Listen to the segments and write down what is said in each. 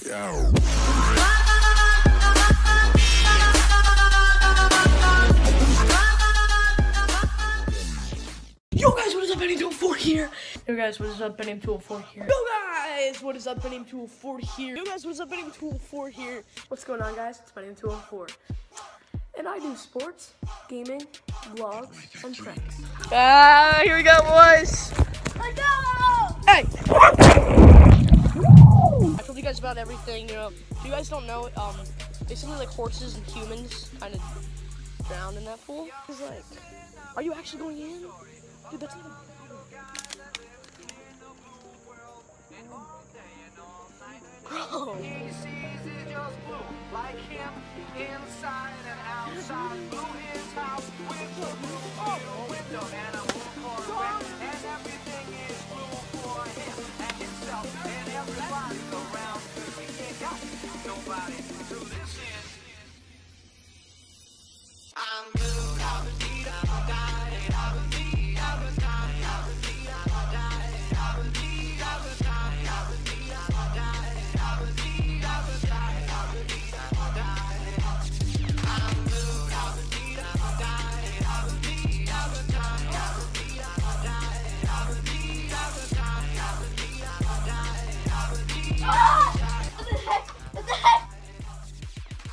Yo guys, what is up? Benny204 here. Yo guys, what is up? Benny204 here. Yo guys, what is up? Benny204 here. Yo guys, what is up? Benny204 here. What's going on, guys? It's Benny204, and I do sports, gaming, vlogs, and pranks. Here we go, boys. Let's go! Hey! I told you guys about everything. You know, if you guys don't know, basically like horses and humans kind of drowned in that pool. It's like, are you actually going in? Dude, that's not a... Bro.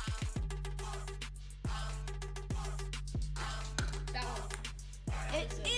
It's